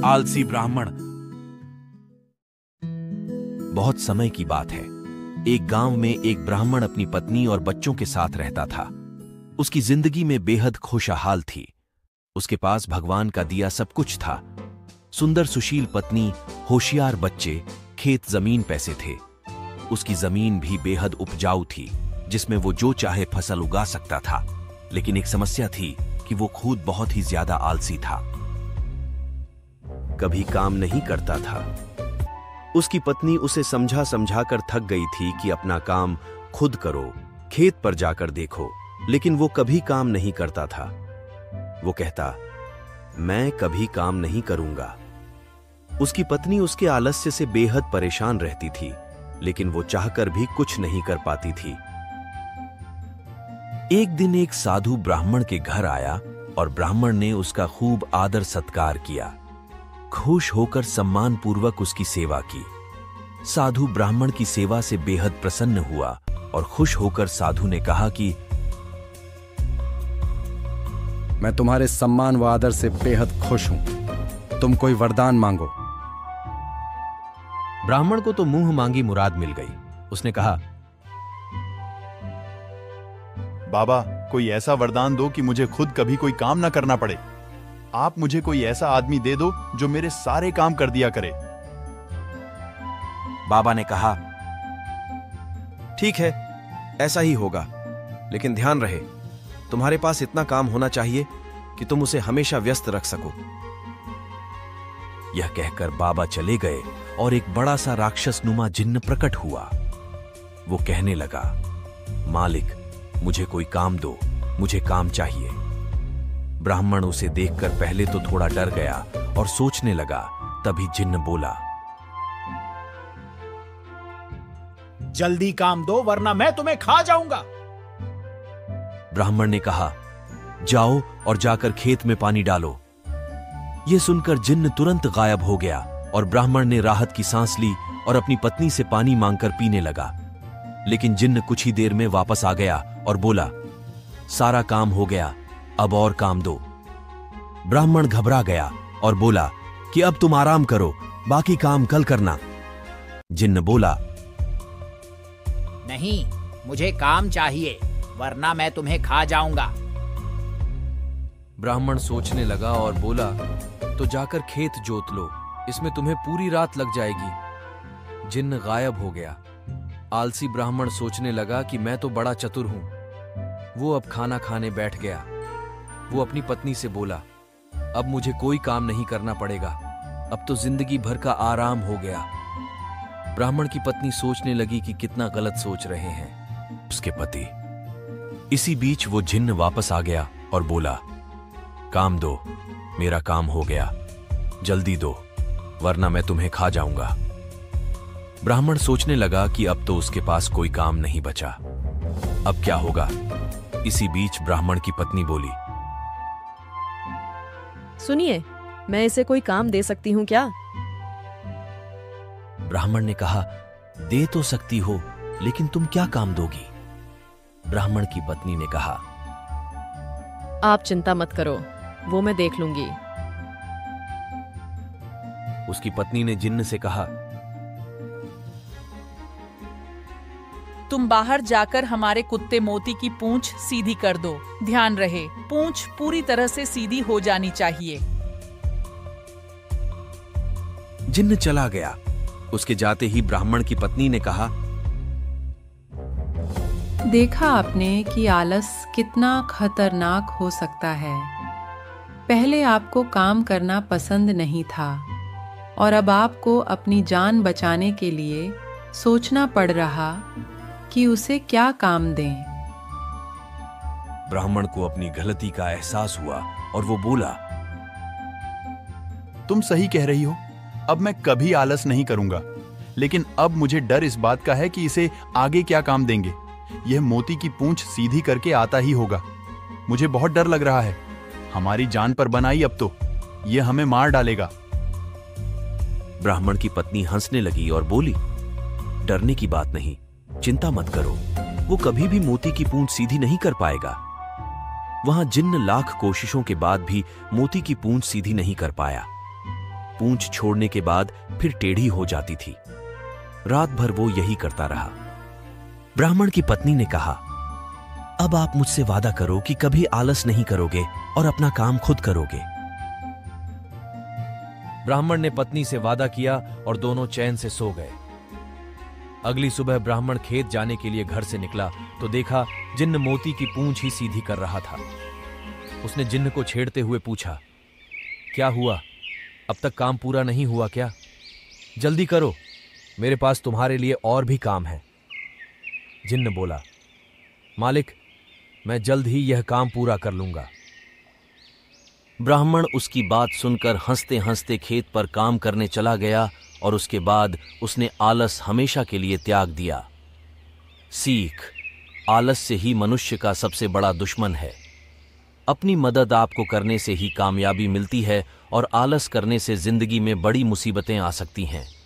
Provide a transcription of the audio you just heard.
आलसी ब्राह्मण। बहुत समय की बात है। एक गांव में एक ब्राह्मण अपनी पत्नी और बच्चों के साथ रहता था। उसकी जिंदगी में बेहद खुशहाल थी। उसके पास भगवान का दिया सब कुछ था। सुंदर सुशील पत्नी, होशियार बच्चे, खेत जमीन पैसे थे। उसकी जमीन भी बेहद उपजाऊ थी, जिसमें वो जो चाहे फसल उगा सकता था। लेकिन एक समस्या थी कि वो खुद बहुत ही ज्यादा आलसी था, कभी काम नहीं करता था। उसकी पत्नी उसे समझा समझा कर थक गई थी कि अपना काम खुद करो, खेत पर जाकर देखो, लेकिन वो कभी काम नहीं करता था। वो कहता, मैं कभी काम नहीं करूंगा। उसकी पत्नी उसके आलस्य से बेहद परेशान रहती थी, लेकिन वो चाहकर भी कुछ नहीं कर पाती थी। एक दिन एक साधु ब्राह्मण के घर आया और ब्राह्मण ने उसका खूब आदर सत्कार किया। खुश होकर सम्मानपूर्वक उसकी सेवा की। साधु ब्राह्मण की सेवा से बेहद प्रसन्न हुआ और खुश होकर साधु ने कहा कि मैं तुम्हारे सम्मान व आदर से बेहद खुश हूं। तुम कोई वरदान मांगो। ब्राह्मण को तो मुंह मांगी मुराद मिल गई। उसने कहा, बाबा, कोई ऐसा वरदान दो कि मुझे खुद कभी कोई काम ना करना पड़े। आप मुझे कोई ऐसा आदमी दे दो जो मेरे सारे काम कर दिया करे। बाबा ने कहा, ठीक है, ऐसा ही होगा, लेकिन ध्यान रहे, तुम्हारे पास इतना काम होना चाहिए कि तुम उसे हमेशा व्यस्त रख सको। यह कहकर बाबा चले गए और एक बड़ा सा राक्षस नुमा जिन्न प्रकट हुआ। वो कहने लगा, मालिक, मुझे कोई काम दो, मुझे काम चाहिए। ब्राह्मण उसे देखकर पहले तो थोड़ा डर गया और सोचने लगा। तभी जिन्न बोला, जल्दी काम दो वरना मैं तुम्हें खा जाऊंगा। ब्राह्मण ने कहा, जाओ और जाकर खेत में पानी डालो। यह सुनकर जिन्न तुरंत गायब हो गया और ब्राह्मण ने राहत की सांस ली और अपनी पत्नी से पानी मांगकर पीने लगा। लेकिन जिन्न कुछ ही देर में वापस आ गया और बोला, सारा काम हो गया, अब और काम दो। ब्राह्मण घबरा गया और बोला कि अब तुम आराम करो, बाकी काम कल करना। जिन्न बोला, नहीं, मुझे काम चाहिए वरना मैं तुम्हें खा जाऊंगा। ब्राह्मण सोचने लगा और बोला, तो जाकर खेत जोत लो, इसमें तुम्हें पूरी रात लग जाएगी। जिन्न गायब हो गया। आलसी ब्राह्मण सोचने लगा कि मैं तो बड़ा चतुर हूं। वो अब खाना खाने बैठ गया। वो अपनी पत्नी से बोला, अब मुझे कोई काम नहीं करना पड़ेगा, अब तो जिंदगी भर का आराम हो गया। ब्राह्मण की पत्नी सोचने लगी कि कितना गलत सोच रहे हैं उसके पति। इसी बीच वो जिन्न वापस आ गया और बोला, काम दो, मेरा काम हो गया, जल्दी दो वरना मैं तुम्हें खा जाऊंगा। ब्राह्मण सोचने लगा कि अब तो उसके पास कोई काम नहीं बचा, अब क्या होगा। इसी बीच ब्राह्मण की पत्नी बोली, सुनिए, मैं इसे कोई काम दे सकती हूं क्या? ब्राह्मण ने कहा, दे तो सकती हो, लेकिन तुम क्या काम दोगी? ब्राह्मण की पत्नी ने कहा, आप चिंता मत करो, वो मैं देख लूंगी। उसकी पत्नी ने जिन्न से कहा, तुम बाहर जाकर हमारे कुत्ते मोती की पूंछ सीधी कर दो। ध्यान रहे, पूंछ पूरी तरह से सीधी हो जानी चाहिए। जिन्न चला गया। उसके जाते ही ब्राह्मण की पत्नी ने कहा, देखा आपने कि आलस कितना खतरनाक हो सकता है। पहले आपको काम करना पसंद नहीं था और अब आपको अपनी जान बचाने के लिए सोचना पड़ रहा कि उसे क्या काम दें। ब्राह्मण को अपनी गलती का एहसास हुआ और वो बोला, तुम सही कह रही हो, अब मैं कभी आलस नहीं करूंगा। लेकिन अब मुझे डर इस बात का है कि इसे आगे क्या काम देंगे। यह मोती की पूंछ सीधी करके आता ही होगा। मुझे बहुत डर लग रहा है। हमारी जान पर बनाई अब तो, यह हमें मार डालेगा। ब्राह्मण की पत्नी हंसने लगी और बोली, डरने की बात नहीं, चिंता मत करो, वो कभी भी मोती की पूंछ सीधी नहीं कर पाएगा। वहां जिन्न लाख कोशिशों के बाद भी मोती की पूंछ सीधी नहीं कर पाया। पूंछ छोड़ने के बाद फिर टेढ़ी हो जाती थी। रात भर वो यही करता रहा। ब्राह्मण की पत्नी ने कहा, अब आप मुझसे वादा करो कि कभी आलस नहीं करोगे और अपना काम खुद करोगे। ब्राह्मण ने पत्नी से वादा किया और दोनों चैन से सो गए। अगली सुबह ब्राह्मण खेत जाने के लिए घर से निकला तो देखा जिन्न मोती की पूंछ ही सीधी कर रहा था। उसने जिन्न को छेड़ते हुए पूछा, क्या हुआ? अब तक काम पूरा नहीं हुआ क्या? जल्दी करो, मेरे पास तुम्हारे लिए और भी काम है। जिन्न बोला, मालिक, मैं जल्द ही यह काम पूरा कर लूंगा। ब्राह्मण उसकी बात सुनकर हंसते हंसते खेत पर काम करने चला गया और उसके बाद उसने आलस हमेशा के लिए त्याग दिया। सीख: आलस्य ही मनुष्य का सबसे बड़ा दुश्मन है। अपनी मदद आपको करने से ही कामयाबी मिलती है और आलस करने से जिंदगी में बड़ी मुसीबतें आ सकती हैं।